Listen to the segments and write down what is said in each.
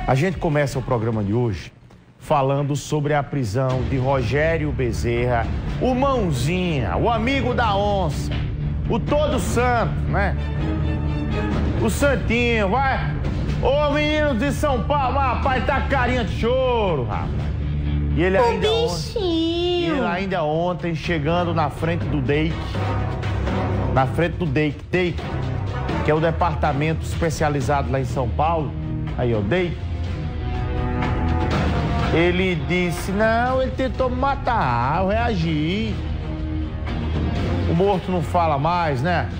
A gente começa o programa de hoje falando sobre a prisão de Rogério Bezerra, o Mãozinha, o amigo da onça, o todo santo, né? O santinho, vai. Ô, meninos de São Paulo, rapaz, tá carinha de choro, rapaz. E ele ainda ontem, chegando na frente do DEIC, DEIC, que é o departamento especializado lá em São Paulo, aí, ó, DEIC. Ele disse, não, ele tentou me matar, eu reagi. O morto não fala mais, né?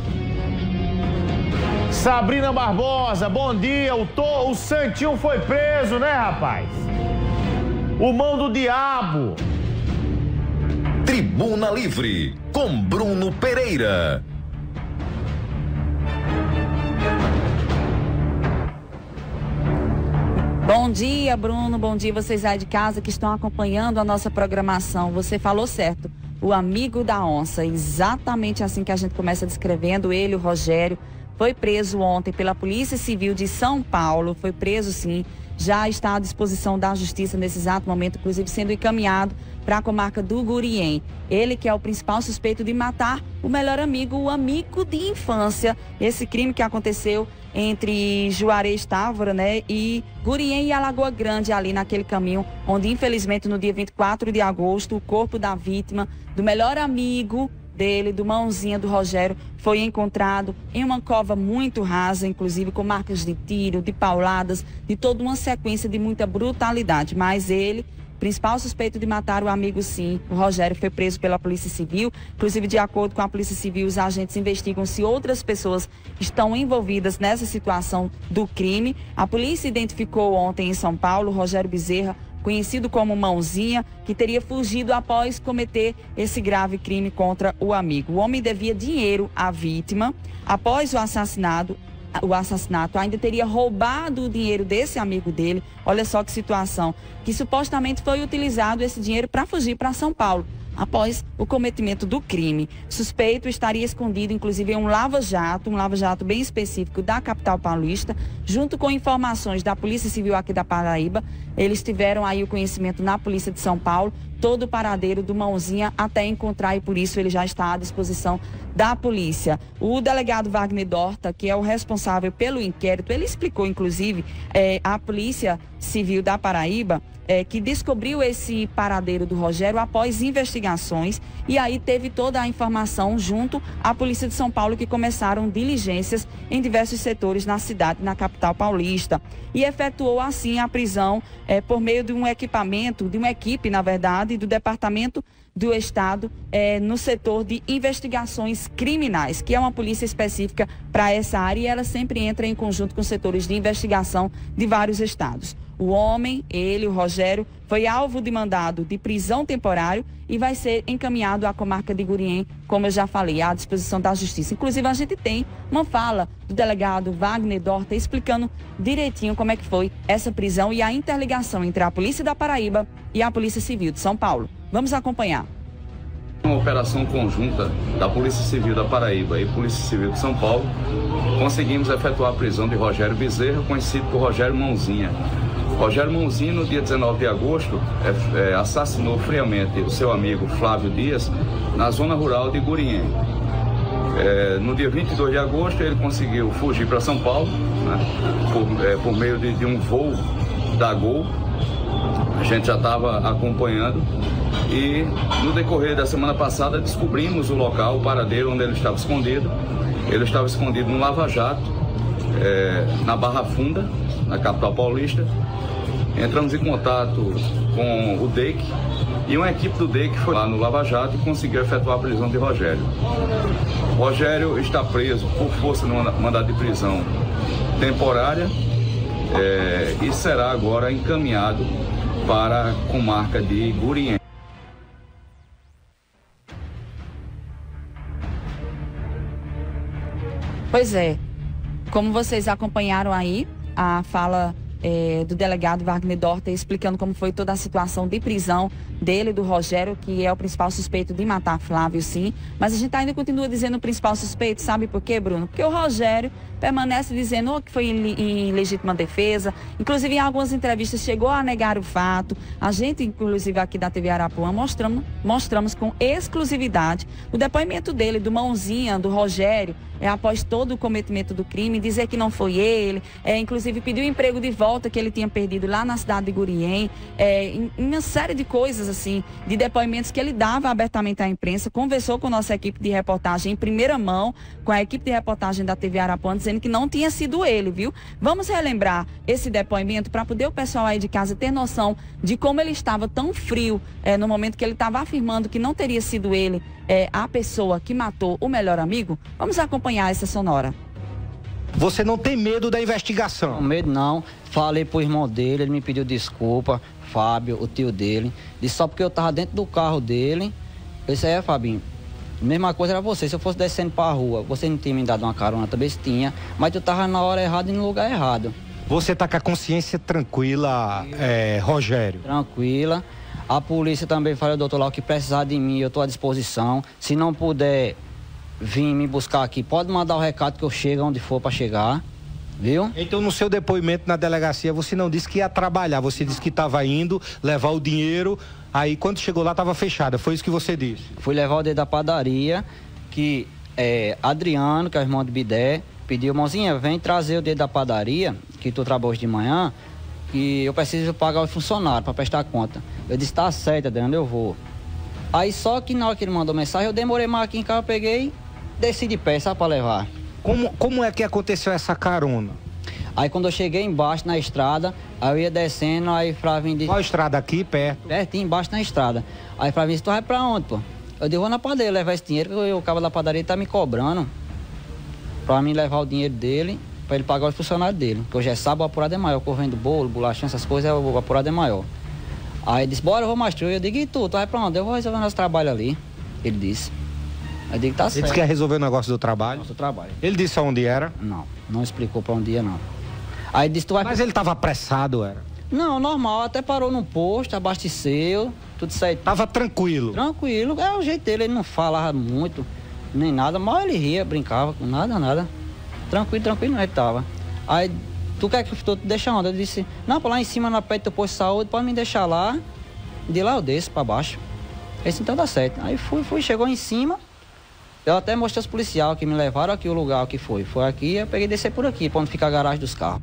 Sabrina Barbosa, bom dia. O Santinho foi preso, né, rapaz? O mão do diabo. Tribuna Livre, com Bruno Pereira. Bom dia, Bruno. Bom dia, vocês aí de casa que estão acompanhando a nossa programação. Você falou certo. O amigo da onça, exatamente assim que a gente começa descrevendo ele, o Rogério, foi preso ontem pela Polícia Civil de São Paulo. Foi preso, sim. Já está à disposição da Justiça nesse exato momento, inclusive sendo encaminhado para a comarca do Gurien. Ele que é o principal suspeito de matar o melhor amigo, o amigo de infância. Esse crime que aconteceu entre Juarez Távora, né, e Gurien e Alagoa Grande, ali naquele caminho, onde infelizmente no dia 24 de agosto, o corpo da vítima, do melhor amigo dele, do Mãozinha, do Rogério, foi encontrado em uma cova muito rasa, inclusive com marcas de tiro, de pauladas, de toda uma sequência de muita brutalidade. Mas ele, principal suspeito de matar o amigo, sim, o Rogério, foi preso pela Polícia Civil. Inclusive, de acordo com a Polícia Civil, os agentes investigam se outras pessoas estão envolvidas nessa situação do crime. A polícia identificou ontem em São Paulo Rogério Bezerra, conhecido como Mãozinha, que teria fugido após cometer esse grave crime contra o amigo. O homem devia dinheiro à vítima. Após o assassinato, ainda teria roubado o dinheiro desse amigo dele. Olha só que situação, que supostamente foi utilizado esse dinheiro para fugir para São Paulo após o cometimento do crime. Suspeito estaria escondido, inclusive, em um lava-jato bem específico da capital paulista, junto com informações da Polícia Civil aqui da Paraíba. Eles tiveram aí o conhecimento na Polícia de São Paulo, todo o paradeiro do Mãozinha até encontrar, e por isso ele já está à disposição da polícia. O delegado Wagner Dorta, que é o responsável pelo inquérito, ele explicou, inclusive, à Polícia Civil da Paraíba, que descobriu esse paradeiro do Rogério após investigações, e aí teve toda a informação junto à Polícia de São Paulo, que começaram diligências em diversos setores na cidade, na capital paulista, e efetuou assim a prisão por meio de um equipamento, de uma equipe, na verdade, do Departamento do Estado no setor de investigações criminais, que é uma polícia específica para essa área, e ela sempre entra em conjunto com setores de investigação de vários estados. O homem, ele, o Rogério, foi alvo de mandado de prisão temporário e vai ser encaminhado à comarca de Gurien, como eu já falei, à disposição da Justiça. Inclusive, a gente tem uma fala do delegado Wagner Dorta explicando direitinho como é que foi essa prisão e a interligação entre a Polícia da Paraíba e a Polícia Civil de São Paulo. Vamos acompanhar. Uma operação conjunta da Polícia Civil da Paraíba e Polícia Civil de São Paulo, conseguimos efetuar a prisão de Rogério Bezerra, conhecido por Rogério Mãozinha. Rogério Mãozinha, no dia 19 de agosto, assassinou friamente o seu amigo Flávio Dias na zona rural de Gurien. No dia 22 de agosto, ele conseguiu fugir para São Paulo, né, por meio de um voo da Gol. A gente já estava acompanhando e no decorrer da semana passada descobrimos o local, o paradeiro onde ele estava escondido. Ele estava escondido num lava-jato, na Barra Funda, na capital paulista. Entramos em contato com o DEIC e uma equipe do DEIC foi lá no lava-jato e conseguiu efetuar a prisão de Rogério. Rogério está preso por força de mandado de prisão temporária e será agora encaminhado para a comarca de Gurien. Pois é, como vocês acompanharam aí, a fala do delegado Wagner Dorta explicando como foi toda a situação de prisão dele, do Rogério, que é o principal suspeito de matar Flávio, sim. Mas a gente ainda continua dizendo o principal suspeito, sabe por quê, Bruno? Porque o Rogério permanece dizendo que foi em legítima defesa. Inclusive, em algumas entrevistas chegou a negar o fato. A gente, inclusive aqui da TV Arapuã, mostramos com exclusividade o depoimento dele, do Mãozinha, do Rogério, após todo o cometimento do crime, dizer que não foi ele, inclusive pediu o emprego de volta que ele tinha perdido lá na cidade de Gurien, uma série de coisas assim, de depoimentos que ele dava abertamente à imprensa, conversou com nossa equipe de reportagem em primeira mão, com a equipe de reportagem da TV Arapuã, dizendo que não tinha sido ele, viu? Vamos relembrar esse depoimento para poder o pessoal aí de casa ter noção de como ele estava tão frio no momento que ele estava afirmando que não teria sido ele a pessoa que matou o melhor amigo. Vamos acompanhar essa sonora. Você não tem medo da investigação? Não, medo não. Falei pro irmão dele, ele me pediu desculpa, Fábio, o tio dele. Disse só porque eu tava dentro do carro dele. Eu disse, Fabinho, mesma coisa era você. Se eu fosse descendo pra rua, você não tinha me dado uma carona, também tinha. Mas tu tava na hora errada e no lugar errado. Você tá com a consciência tranquila, Rogério? Tranquila. A polícia também falou, doutor Lau, que precisar de mim, eu estou à disposição. Se não puder vir me buscar aqui, pode mandar o recado que eu chego onde for para chegar, viu? Então, no seu depoimento na delegacia, você não disse que ia trabalhar, você disse que estava indo levar o dinheiro, aí quando chegou lá estava fechada, foi isso que você disse? Fui levar o dedo da padaria, que Adriano, que é o irmão do Bidé, pediu, Mãozinha, vem trazer o dedo da padaria, que tu trabalha hoje de manhã, que eu preciso pagar o funcionário para prestar conta. Eu disse, tá certo, Adriano, eu vou. Aí só que na hora que ele mandou mensagem, eu demorei mais aqui em casa, eu peguei, desci de pé, sabe, para levar. Como é que aconteceu essa carona? Aí quando eu cheguei embaixo na estrada, aí eu ia descendo, aí Flavinho disse... Qual estrada aqui, perto? Pertinho, embaixo na estrada. Aí Flavinho disse, tu vai pra onde, pô? Eu disse, vou na padaria levar esse dinheiro, que o cabo da padaria tá me cobrando pra mim levar o dinheiro dele, para ele pagar os funcionários dele. Porque hoje é sábado, o apurado é maior. Correndo bolo, bolachinha, essas coisas, o apurado é maior. Aí ele disse, bora, eu vou mais. Eu digo, e tu vai pra onde? Eu vou resolver nosso trabalho ali. Ele disse. Aí eu digo, tá certo. Ele disse que ia resolver o negócio do trabalho? Nosso trabalho. Ele disse onde era? Não explicou pra onde ia, não. Aí ele disse, tu vai... Mas ele tava apressado, era? Não, normal, até parou no posto, abasteceu, tudo certo. Tava tranquilo? Tranquilo, é o jeito dele, ele não falava muito, nem nada, mas ele ria, brincava com nada. Tranquilo, ele tava. Aí, tu quer que tu deixa onde? Eu disse, não, pra lá em cima, na perto do posto de saúde, pode me deixar lá. De lá eu desço pra baixo. Esse então dá certo. Aí fui, chegou em cima. Eu até mostrei aos policiais que me levaram aqui o lugar que foi. Foi aqui, eu peguei e desci por aqui, pra onde fica a garagem dos carros.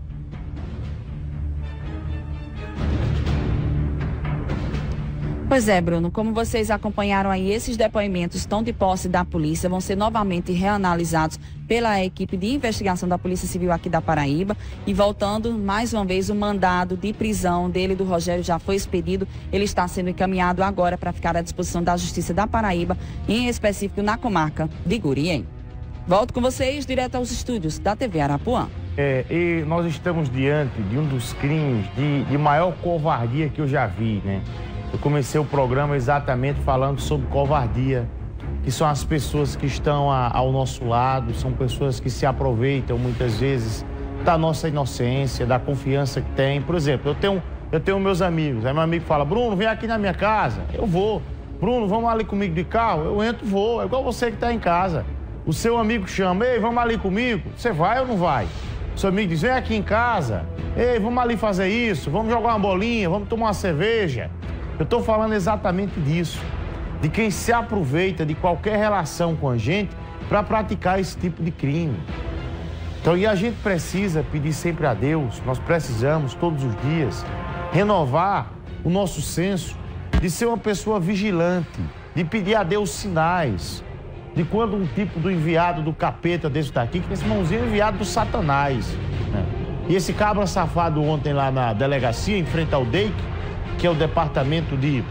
Pois é, Bruno, como vocês acompanharam aí, esses depoimentos estão de posse da polícia, vão ser novamente reanalisados pela equipe de investigação da Polícia Civil aqui da Paraíba. E voltando, mais uma vez, o mandado de prisão dele, do Rogério, já foi expedido. Ele está sendo encaminhado agora para ficar à disposição da Justiça da Paraíba, em específico na comarca de Gurien. Volto com vocês direto aos estúdios da TV Arapuã. E nós estamos diante de um dos crimes de maior covardia que eu já vi, né? Eu comecei o programa exatamente falando sobre covardia, que são as pessoas que estão ao nosso lado, são pessoas que se aproveitam muitas vezes da nossa inocência, da confiança que tem. Por exemplo, eu tenho meus amigos, aí meu amigo fala, Bruno, vem aqui na minha casa, eu vou. Bruno, vamos ali comigo de carro? Eu entro, vou, é igual você que está em casa. O seu amigo chama, ei, vamos ali comigo? Você vai ou não vai? O seu amigo diz, vem aqui em casa, ei, vamos ali fazer isso, vamos jogar uma bolinha, vamos tomar uma cerveja. Eu estou falando exatamente disso, de quem se aproveita de qualquer relação com a gente para praticar esse tipo de crime. Então, e a gente precisa pedir sempre a Deus, nós precisamos todos os dias renovar o nosso senso de ser uma pessoa vigilante, de pedir a Deus sinais, de quando um tipo do enviado do capeta desse daqui, que esse mãozinho é enviado do Satanás, né? E esse cabra safado ontem lá na delegacia, em frente ao DEIC, que é o Departamento de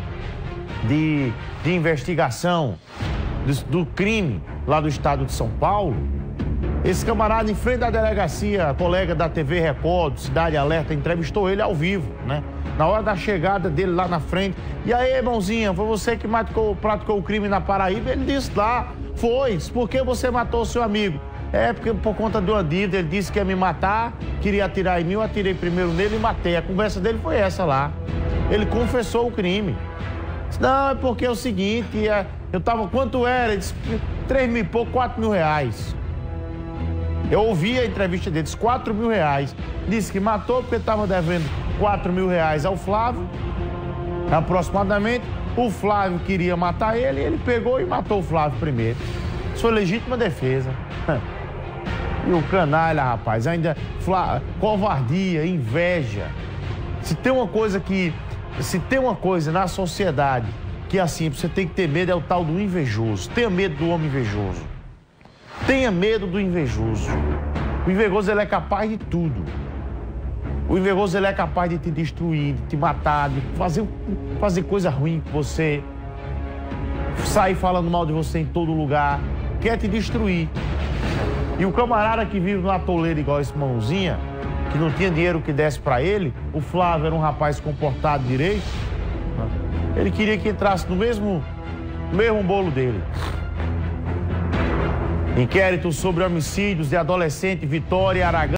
Investigação do Crime lá do estado de São Paulo, esse camarada em frente da delegacia, colega da TV Record, Cidade Alerta, entrevistou ele ao vivo, né? Na hora da chegada dele lá na frente, e aí, irmãozinha, foi você que praticou o crime na Paraíba? Ele disse lá, foi, por que você matou o seu amigo? É, porque por conta do bandido, ele disse que ia me matar, queria atirar em mim, eu atirei primeiro nele e matei. A conversa dele foi essa lá. Ele confessou o crime. Disse, não, é porque é o seguinte, eu tava, quanto era? Ele disse, 3 mil e pouco, 4 mil reais. Eu ouvi a entrevista deles, 4 mil reais. Disse que matou porque estava devendo 4 mil reais ao Flávio, aproximadamente. O Flávio queria matar ele, ele pegou e matou o Flávio primeiro. Isso foi legítima defesa. E o canalha, rapaz, ainda covardia, inveja. Se tem uma coisa na sociedade que assim, você tem que ter medo, é o tal do invejoso. Tenha medo do homem invejoso. Tenha medo do invejoso. O invejoso, ele é capaz de tudo. O invejoso, ele é capaz de te destruir, de te matar, de fazer coisa ruim com você. Sair falando mal de você em todo lugar. Quer te destruir. E o camarada que vive no atoleiro igual esse Mãozinha, que não tinha dinheiro que desse pra ele, o Flávio era um rapaz comportado direito, ele queria que entrasse no mesmo bolo dele. Inquérito sobre homicídios de adolescente Vitória Aragão.